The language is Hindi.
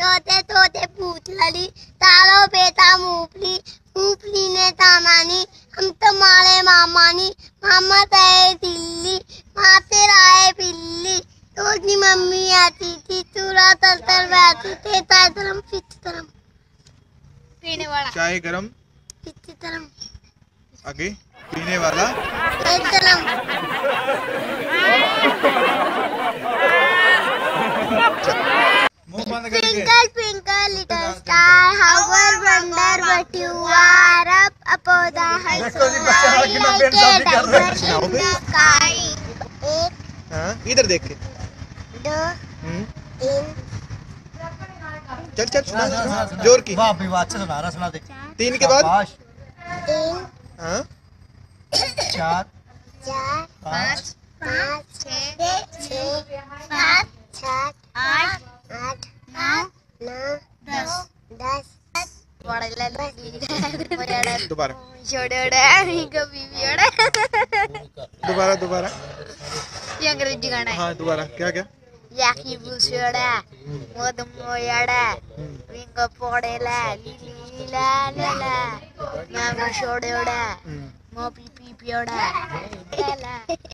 होते तोते पूछ लली, तारो बेटा मूफली, मूफली ने तानानी, हम तुम्हारे मामानी, मामा तय दिल्ली, माँ तेरा है बिल्ली, तो की मम्मी आती थी, चूरा तल तल बैठी थे, ताय तरम फिच तरम, पीने वाला चाय गरम फिच तरम, आगे पीने वाला एक तरम, Twinkle, twinkle, little star, how I wonder what you are up above the heights so high, like a diamond in the sky. एक, हाँ इधर देख के दो, तीन, चल चल सुना जोर की वाह भाई वाह, अच्छा सुना रहा, सुना दे। तीन के बाद शाबाश। तीन, हाँ चार चार, पाँच पाँच, छः, सात, सात, आठ, नौ, दस, दोबारा दोबारा दोबारा ये अंग्रेजी गाना है। हाँ दोबारा क्या क्या याकी बुसड़ा, मोद मोयाड़ा, विंग पोड़ेला, लीला लाला, मामा छोड़ोड़ा, मो पी पी पियोड़ा, लाला।